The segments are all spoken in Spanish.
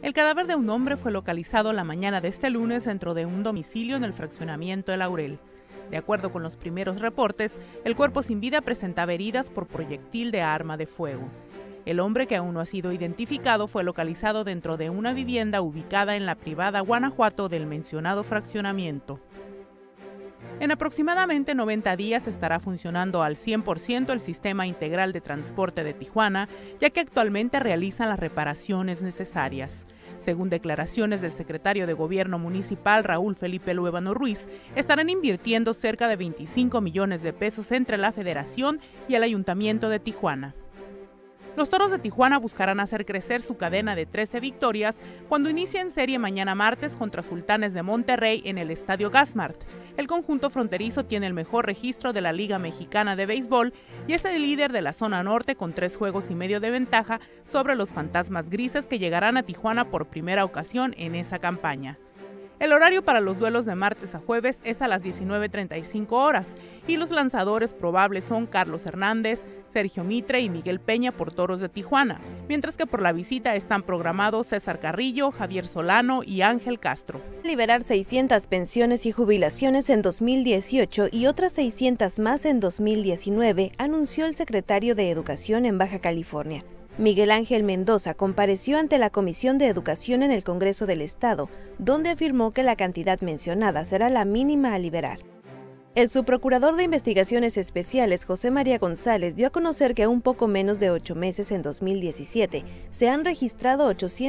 El cadáver de un hombre fue localizado la mañana de este lunes dentro de un domicilio en el fraccionamiento de Laurel. De acuerdo con los primeros reportes, el cuerpo sin vida presentaba heridas por proyectil de arma de fuego. El hombre, que aún no ha sido identificado, fue localizado dentro de una vivienda ubicada en la privada Guanajuato del mencionado fraccionamiento. En aproximadamente 90 días estará funcionando al 100% el sistema integral de transporte de Tijuana, ya que actualmente realizan las reparaciones necesarias. Según declaraciones del secretario de Gobierno Municipal, Raúl Felipe Luébano Ruiz, estarán invirtiendo cerca de 25 millones de pesos entre la Federación y el Ayuntamiento de Tijuana. Los Toros de Tijuana buscarán hacer crecer su cadena de 13 victorias cuando inicien serie mañana martes contra Sultanes de Monterrey en el Estadio Gasmart. El conjunto fronterizo tiene el mejor registro de la Liga Mexicana de Béisbol y es el líder de la zona norte con 3 juegos y medio de ventaja sobre los Fantasmas Grises, que llegarán a Tijuana por primera ocasión en esa campaña. El horario para los duelos de martes a jueves es a las 19:35 horas y los lanzadores probables son Carlos Hernández, Sergio Mitre y Miguel Peña por Toros de Tijuana, mientras que por la visita están programados César Carrillo, Javier Solano y Ángel Castro. Liberar 600 pensiones y jubilaciones en 2018 y otras 600 más en 2019, anunció el secretario de Educación en Baja California. Miguel Ángel Mendoza compareció ante la Comisión de Educación en el Congreso del Estado, donde afirmó que la cantidad mencionada será la mínima a liberar. El subprocurador de Investigaciones Especiales, José María González, dio a conocer que a un poco menos de 8 meses en 2017 se han registrado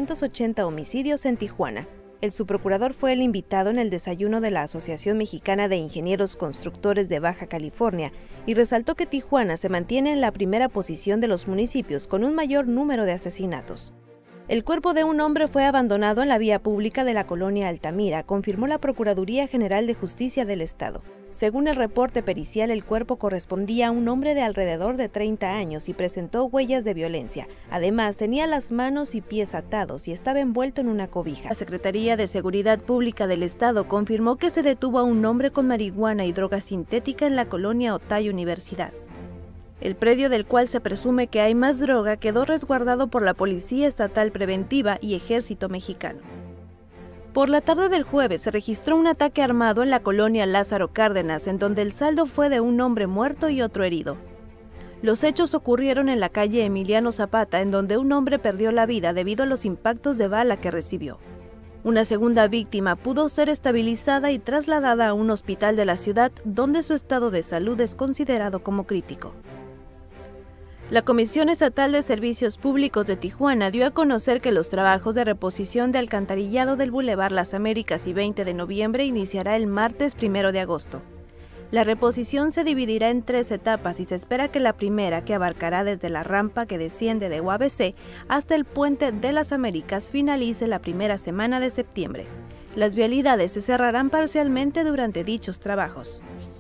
880 homicidios en Tijuana. El subprocurador fue el invitado en el desayuno de la Asociación Mexicana de Ingenieros Constructores de Baja California y resaltó que Tijuana se mantiene en la primera posición de los municipios con un mayor número de asesinatos. El cuerpo de un hombre fue abandonado en la vía pública de la colonia Altamira, confirmó la Procuraduría General de Justicia del Estado. Según el reporte pericial, el cuerpo correspondía a un hombre de alrededor de 30 años y presentó huellas de violencia. Además, tenía las manos y pies atados y estaba envuelto en una cobija. La Secretaría de Seguridad Pública del Estado confirmó que se detuvo a un hombre con marihuana y droga sintética en la colonia Otay Universidad. El predio del cual se presume que hay más droga quedó resguardado por la Policía Estatal Preventiva y Ejército Mexicano. Por la tarde del jueves se registró un ataque armado en la colonia Lázaro Cárdenas, en donde el saldo fue de un hombre muerto y otro herido. Los hechos ocurrieron en la calle Emiliano Zapata, en donde un hombre perdió la vida debido a los impactos de bala que recibió. Una segunda víctima pudo ser estabilizada y trasladada a un hospital de la ciudad, donde su estado de salud es considerado como crítico. La Comisión Estatal de Servicios Públicos de Tijuana dio a conocer que los trabajos de reposición de alcantarillado del Boulevard Las Américas y 20 de noviembre iniciará el martes 1 de agosto. La reposición se dividirá en 3 etapas y se espera que la primera, que abarcará desde la rampa que desciende de UABC hasta el puente de Las Américas, finalice la primera semana de septiembre. Las vialidades se cerrarán parcialmente durante dichos trabajos.